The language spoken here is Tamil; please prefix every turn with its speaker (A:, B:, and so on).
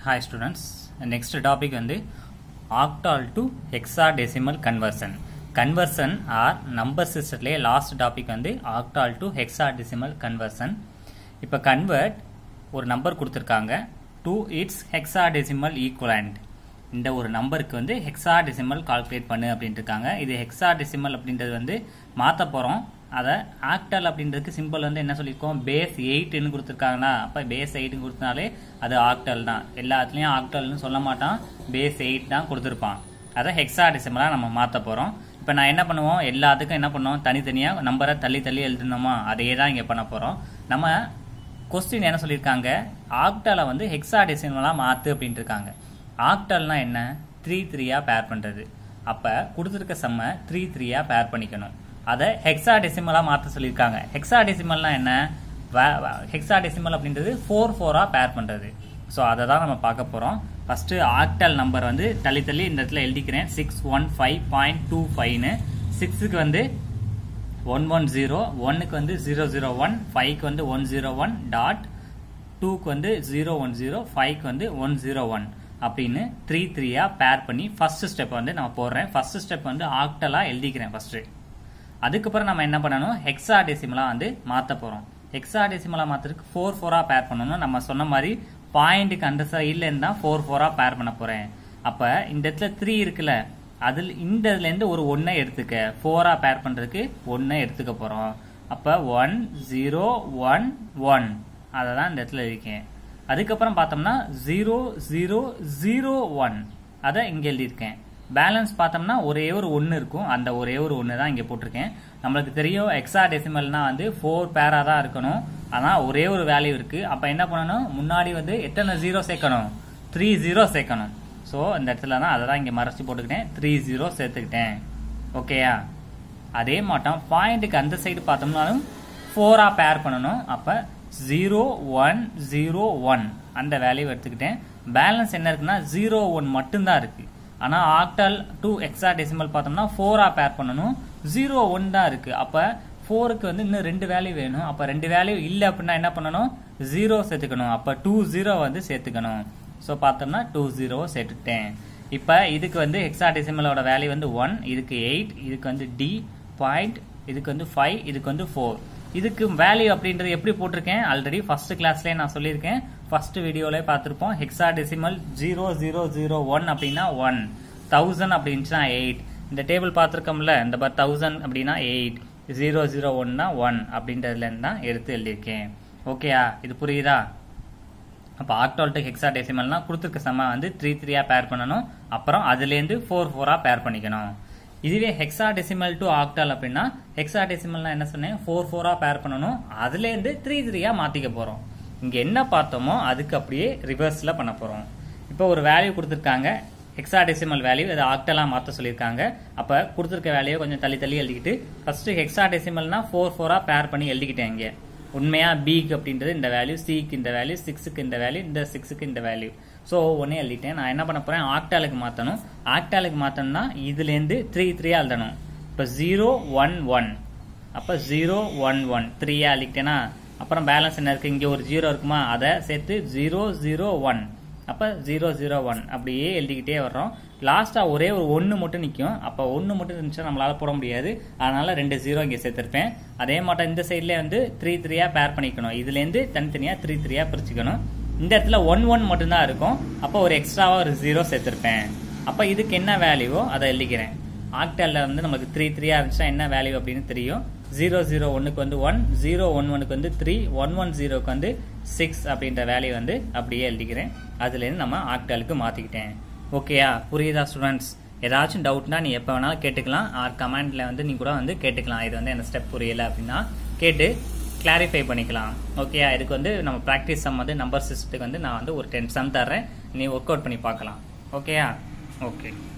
A: Hi students, next topic வந்து octal to hexadecimal conversion. Conversion or number system last topic வந்து octal to hexadecimal conversion. இப்ப convert ஒரு நம்பர் கொடுத்திருக்காங்க to its hexadecimal equivalent. இந்த ஒரு நம்பருக்கு வந்து hexadecimal calculate பண்ணு அப்படினு இருக்காங்க. இது hexadecimal அப்படின்றது வந்து மாத்த போறோம். அத ஆக்டல் அப்படின்றதுக்கு சிம்பிள் வந்து என்ன சொல்லிருக்கோம், பேஸ் 8 ன்னு கொடுத்திருக்காங்கன்னா அப்ப பேஸ் 8 ன்னு கொடுத்தனாலே அது ஆக்டல் தான். எல்லாத்துலயும் ஆக்டல்னு சொல்ல மாட்டான், பேஸ் 8 தான் கொடுத்திருப்பான். அத ஹெக்ஸாடெசிமலா நம்ம மாத்த போறோம். இப்போ நான் என்ன பண்ணுவோம், எல்லாத்துக்கும் என்ன பண்ணுவோம், தனித்தனியா நம்பரை தள்ளி தள்ளி எழுதணுமா, அதே தான் இங்க பண்ண போறோம். நம்ம क्वेश्चन என்ன சொல்லிருக்காங்க, ஆக்டலை வந்து ஹெக்ஸாடெசிமலா மாத்து அப்படினு இருக்காங்க. ஆக்டல்னா என்ன, 3 3யா பேர் பண்றது. அப்ப கொடுத்திருக்க சம்ம 3 3யா பேர் பண்ணிக்கணும். அத ஹெக்ஸாடெசிமலா மாத்த சொல்லிருக்காங்க. ஹெக்ஸாடெசிமல்னா என்ன, ஹெக்ஸாடெசிமல் அப்படின்றது 4 4ஆ பேர் பண்றது. சோ அத தான் நம்ம பார்க்க போறோம். ஃபர்ஸ்ட் ஆக்டல் நம்பர் வந்து தள்ளி தள்ளி இந்த இடத்துல எழுதிக்கிறேன். 615.25 னு. 6 க்கு வந்து 110, 1 க்கு வந்து 001, 5 க்கு வந்து 101 டாட், 2 க்கு வந்து 010, 5 க்கு வந்து 101 அப்படின்னு 3 3யா பேர் பண்ணி ஃபர்ஸ்ட் ஸ்டெப் வந்து நான் போடுறேன். ஃபர்ஸ்ட் ஸ்டெப் வந்து ஆக்டலா எழுதிக்கிறேன் ஃபர்ஸ்ட். அதுக்கப்புறம் நம்ம என்ன பண்ணணும், ஹெக்ஸாடெசிமலா வந்து மாத்த போறோம். ஹெக்ஸாடெசிமலா மாத்துறதுக்கு 4 4ஆ பேர் பண்ணணும். நம்ம சொன்ன மாதிரி பாயிண்ட்க்கு அந்த சைடுல இருந்தா 4 4ஆ பேர் பண்ண போறேன். அப்ப இந்த இடத்துல 3 இருக்குல்ல, அதுல இந்த இதுல இருந்து ஒரு 1 எடுத்துக்க, 4ஆ பேர் பண்றதுக்கு 1 எடுத்துக்க போறோம். அப்ப 1 0 1 1 அததான் இந்த இடத்துல இருக்கேன். அதுக்கப்புறம் பார்த்தோம்னா 0 0 0 1 அத இங்க எழுதியிருக்கேன். பேலன்ஸ் பார்த்தோம்னா ஒரே ஒரு 1 இருக்கும், அந்த ஒரே ஒரு 1 தான் இங்க போட்டிருக்கேன். நம்மளுக்கு தெரியும் ஹெக்ஸாடெசிமல்னா வந்து 4 பேரா தான் இருக்கணும். ஆனா ஒரே ஒரு வேல்யூ இருக்கு. அப்ப என்ன பண்ணணும், முன்னாடி வந்து எத்தனை 0 சேர்க்கணும், 3 0 சேர்க்கணும். சோ இந்த இடத்துல தான் அதை தான் இங்க மறைச்சு போட்டுக்கிட்டேன், 3 0 சேர்த்துக்கிட்டேன். ஓகேயா. அதே மாட்டம் பாயிண்ட்க்கு அந்த சைடு பார்த்தோம்னாலும் 4ஆ பேர் பண்ணணும். அப்ப 0 1 0 1 அந்த வேல்யூ எடுத்துக்கிட்டேன். பேலன்ஸ் என்ன இருக்குன்னா 0 1 மட்டும் தான் இருக்கு. ஆனா ஆக்டல் டு ஹெக்ஸாடெசிமல் பார்த்தோம்னா 4ஆ பேர் பண்ணணும், 0 1 தான் இருக்கு. அப்ப 4க்கு வந்து இன்னும் 2 வேல்யூ வேணும். அப்ப 2 வேல்யூ இல்ல அப்படின்னா என்ன பண்ணணும், 0 சேர்த்துக்கணும். அப்ப 2 0 வந்து சேர்த்துக்கணும். சோ பார்த்தோம்னா 2 0 சேர்த்துட்டேன். இப்ப இதுக்கு வந்து ஹெக்ஸாடெசிமலோட வேல்யூ வந்து 1, இதுக்கு 8, இதுக்கு வந்து D பாயிண்ட், இதுக்கு வந்து 5, இதுக்கு வந்து 4. இதுக்கு வேல்யூ அப்படின்றது எப்படி போட்டிருக்கேன், ஆல்ரெடி ஃபர்ஸ்ட் கிளாஸ்லயே நான் சொல்லியிருக்கேன், ஃபர்ஸ்ட் வீடியோல பார்த்திருப்போம். ஹெக்ஸாடெசிமல் 0001 அப்படின்னா 1, 1000 அப்படின்னா 8. இந்த டேபிள் பார்த்திருக்கோம்ல, இந்த 1000 அப்படின்னா 8, 001 1 அப்படின்றதுல இருந்து தான் எடுத்து எழுதியிருக்கேன். ஓகேயா, இது புரியுதா? அப்ப ஆக்டல் டு ஹெக்ஸாடெசிமல்னா கொடுத்திருக்க சம வந்து 3 3யா பேர் பண்ணணும். அப்புறம் அதுல இருந்து 4 4ஆ பேர் பண்ணிக்கணும். இதுவே ஹெக்ஸாடெசிமல் டு ஆக்டல் அப்படின்னா, ஹெக்ஸாடெசிமல்னா என்ன சொன்னேன், 4 4ஆ பேர் பண்ணணும். அதுல இருந்து 3 3யா மாத்திக்க போறோம். இங்க என்ன பார்த்தோமோ அதுக்கு அப்படியே ரிவர்ஸ்ல பண்ண போறோம். இப்போ ஒரு வேல்யூ கொடுத்திருக்காங்க, ஹெக்ஸாடெசிமல் வேல்யூ, அதை ஆக்டலா மாத்த சொல்லியிருக்காங்க. அப்ப கொடுத்திருக்க வேல்யூ கொஞ்சம் தள்ளி தள்ளி எழுதிக்கிட்டு ஃபர்ஸ்ட் ஹெக்ஸாடெசிமல்னா 4 4ஆ பேர் பண்ணி எழுதிக்கிட்டேன். இங்க உண்மையா பிக்கு அப்படின்றது இந்த வேல்யூ, சிக்கு இந்த வேல்யூ, 6க்கு இந்த வேல்யூ, இந்த 6க்கு இந்த வேல்யூ. சோ ஒன்னே எழுதிட்டேன். நான் என்ன பண்ண போறேன், ஆக்டாலுக்கு மாத்தணும். ஆக்டாலுக்கு மாத்தணும்னா இதுல இருந்து 3 3ஆ எழுதணும். இப்ப 0 1 1 அப்ப 0 1 1 3ஆ எழுதிட்டேனா. அப்புறம் பேலன்ஸ் என்ன இருக்கு, இங்க ஒரு 0 இருக்குமா, அதை சேர்த்து 0 0 1 அப்ப 0 0 1 அப்படியே எழுதிக்கிட்டே வர்றோம். லாஸ்டா ஒரே ஒரு 1 மட்டும் நிக்கும். அப்ப 1 மட்டும் இருந்துச்சுன்னா நம்மளால போட முடியாது. அதனால 2 0 இங்க சேர்த்திருப்பேன். அதே மாட்டம் இந்த சைட்ல வந்து 3 3ஆ பேர் பண்ணிக்கணும். இதுல இருந்து தனித்தனியா 3 3ஆ பிரிச்சுக்கணும். இந்த இடத்துல 1 1 மட்டும் தான் இருக்கும். அப்ப ஒரு எக்ஸ்ட்ராவா ஒரு 0 சேர்த்திருப்பேன். அப்ப இதுக்கு என்ன வேல்யூவோ அதை எழுதிக்கிறேன். ஆக்டல்ல வந்து நமக்கு 3 3ஆ இருந்துச்சா என்ன வேல்யூ அப்படின்னு தெரியும். 0 0 1க்கு வந்து 1, 0 1 1க்கு வந்து 3, 1 1 0க்கு வந்து 6 அப்படின்ற வேல்யூ வந்து அப்படியே எழுதிக்கிறேன். அதுல இருந்து நம்ம ஆக்டலுக்கு மாத்திக்கிட்டேன். ஓகேயா, புரியுதா ஸ்டூடெண்ட்ஸ்? ஏதாச்சும் டவுட்னா நீ எப்ப வேணாலும் கேட்டுக்கலாம். ஆர் கமெண்ட்ல வந்து நீ கூட வந்து கேட்டுக்கலாம். இது வந்து என்ன ஸ்டெப் புரியல அப்படின்னா கேட்டு கிளாரிஃபை பண்ணிக்கலாம். ஓகேயா, இதுக்கு வந்து நம்ம பிராக்டிஸ் சம் வந்து நம்பர் சிஸ்டத்துக்கு வந்து நான் வந்து ஒரு 10 சம் தர்றேன், நீ ஒர்க் அவுட் பண்ணி பார்க்கலாம். ஓகேயா, ஓகே.